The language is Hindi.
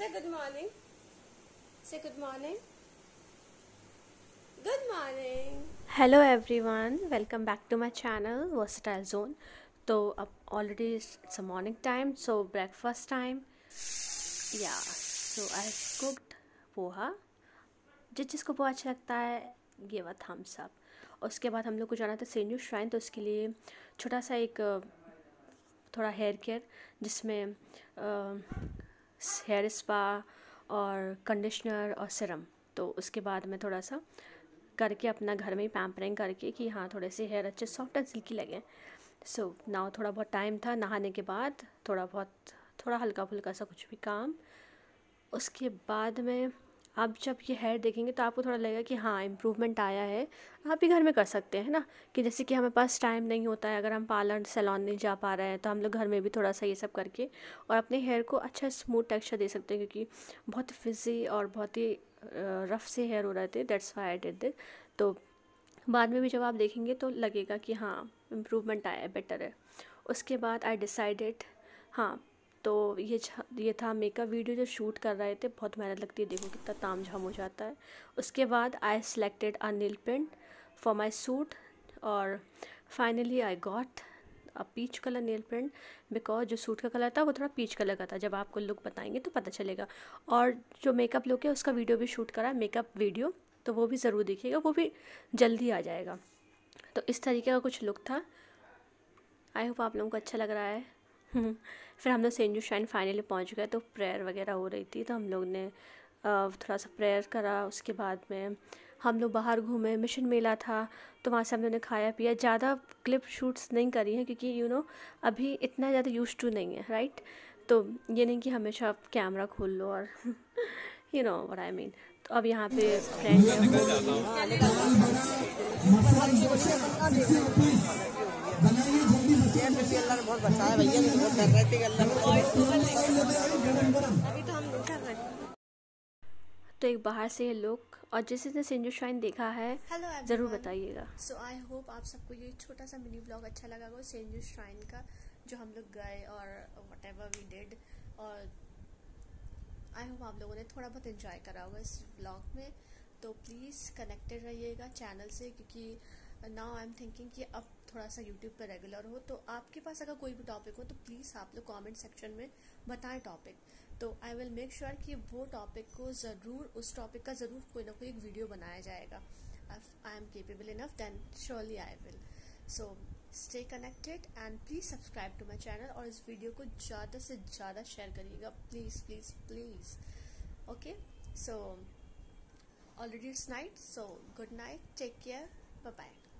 Say good morning. Say good morning. Good morning. Hello everyone. Welcome back to my channel Versatile Zone. तो अब already it's a morning time, so breakfast time. Yeah. So I cooked poha. जिसको पोहा अच्छा लगता है give a thumbs up. उसके बाद हम लोग को जाना था सेंट जूड श्राइन, तो उसके लिए छोटा सा एक थोड़ा हेयर केयर जिसमें हेयर स्पा और कंडीशनर और सीरम। तो उसके बाद मैं थोड़ा सा करके अपना घर में ही पैम्परिंग करके कि हाँ थोड़े से हेयर अच्छे सॉफ्ट एंड सिल्की लगे। सो नाउ थोड़ा बहुत टाइम था नहाने के बाद, थोड़ा हल्का फुल्का सा कुछ भी काम। उसके बाद में आप जब ये हेयर देखेंगे तो आपको थोड़ा लगेगा कि हाँ इम्प्रूवमेंट आया है। आप भी घर में कर सकते हैं ना, कि जैसे कि हमें पास टाइम नहीं होता है, अगर हम पार्लर सैलून नहीं जा पा रहे हैं तो हम लोग घर में भी थोड़ा सा ये सब करके और अपने हेयर को अच्छा स्मूथ टेक्सचर दे सकते हैं, क्योंकि बहुत फिजी और बहुत ही रफ से हेयर हो रहे थे। That's why I did this. तो बाद में भी जब आप देखेंगे तो लगेगा कि हाँ इम्प्रूवमेंट आया है, बेटर है। उसके बाद आई डिसाइडेड, हाँ तो ये था मेकअप वीडियो जो शूट कर रहे थे। बहुत मेहनत लगती है, देखो कितना तामझाम हो जाता है। उसके बाद I selected a nail paint for my suit और finally I got a peach colour nail paint, because जो सूट का कलर था वो थोड़ा पीच कलर का था। जब आपको लुक बताएंगे तो पता चलेगा। और जो मेकअप लुक है उसका वीडियो भी शूट करा, मेकअप वीडियो, तो वो भी ज़रूर देखिएगा, वो भी जल्दी आ जाएगा। तो इस तरीके का कुछ लुक था। आई होप आप लोगों को अच्छा लग रहा है। फिर हम लोग सेंट जूड श्राइन फाइनली पहुंच गए, तो प्रेयर वगैरह हो रही थी, तो हम लोग ने थोड़ा सा प्रेयर करा। उसके बाद में हम लोग बाहर घूमे, मिशन मेला था तो वहाँ से हम लोगों ने खाया पिया। ज़्यादा क्लिप शूट्स नहीं करी हैं क्योंकि अभी इतना ज़्यादा यूज टू नहीं है, राइट। तो ये नहीं कि हमेशा आप कैमरा खोल लो और व्हाट आई मीन। तो अब यहाँ पे फ्रेंड बहुत बचाया भैया, बहुत डर रहे थे अभी तो हम नहीं कर रहे। तो एक बाहर से ये लुक, और जिसने सेंट जूड श्राइन देखा है ज़रूर बताइएगा। सो आई होप आप सबको ये छोटा सा मिनी ब्लॉग अच्छा लगा होगा सेंट जूड श्राइन का, जो हम लोग गए और वट एवर वी डिड। और आई होप आप लोगों ने थोड़ा बहुत इन्जॉय करा होगा इस ब्लॉग में। तो प्लीज़ कनेक्टेड रहिएगा चैनल से, क्योंकि नाउ आई एम थिंकिंग कि अब थोड़ा सा यूट्यूब पर रेगुलर हो। तो आपके पास अगर कोई भी टॉपिक हो तो प्लीज़ आप लोग कमेंट सेक्शन में बताएं टॉपिक, तो आई विल मेक श्योर कि वो टॉपिक को ज़रूर, उस टॉपिक का ज़रूर कोई ना कोई एक वीडियो बनाया जाएगा। I am capable enough, then surely I will. So stay connected and please subscribe to my channel, और इस वीडियो को ज़्यादा से ज़्यादा शेयर करिएगा please please please. Okay, so already it's night, so good night, take care, bye bye.